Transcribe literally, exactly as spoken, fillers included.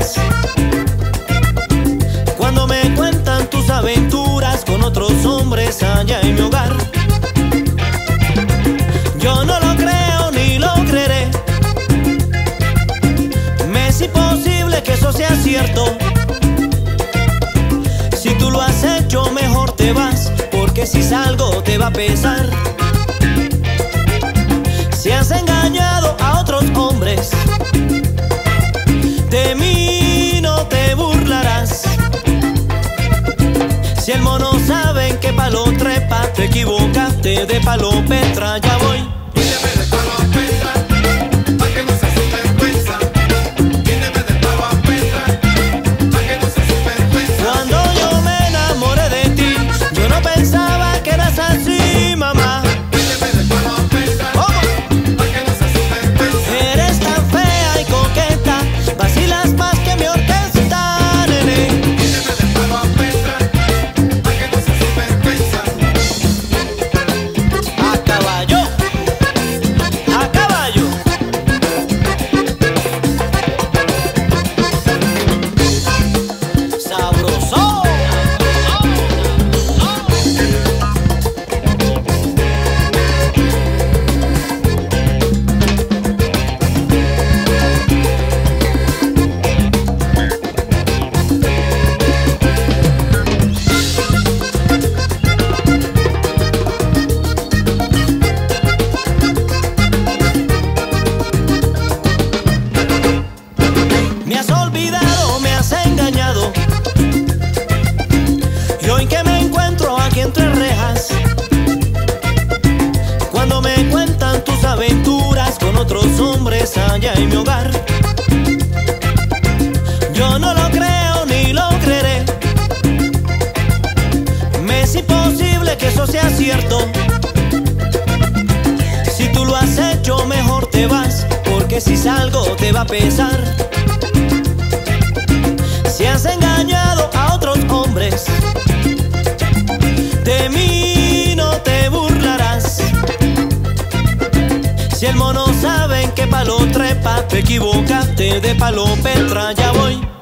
más. Cuando me cuentan tus aventuras con otros hombres allá en mi hogar, yo no lo creo ni lo creeré. Me es imposible que eso sea cierto. Si tú lo has hecho, mejor te vas, porque si salgo te va a pesar. Si has engañado a otros hombres, de mí no te burlarás. Si el mono sabe en qué palo trepa, te equivocaste de palo Petra, ya voy. Pídeme de palo a Petra, pa' que no seas sinvergüenza. Pídeme de palo a Petra, pa' que no seas sinvergüenza. Cuando yo me enamoré de ti, yo no pensaba que eras así, mamá. Pídeme de palo a Petra, ¿Cómo? pa' que no seas sinvergüenza. Eres tan fea y coqueta, vacilas más que mi orquesta, nene. Pídeme de palo a Petra, pa' que no seas sinvergüenza. A caballo, a caballo. Sabroso. Me has olvidado, me has engañado, y hoy que me encuentro aquí entre rejas, cuando me cuentan tus aventuras con otros hombres allá en mi hogar, yo no lo creo ni lo creeré. Me es imposible que eso sea cierto. Si tú lo has hecho, mejor te vas, porque si salgo te va a pesar. Si has engañado a otros hombres, de mí no te burlarás. Si el mono sabe en qué palo trepa, te equivocaste de palo Petra, ya voy.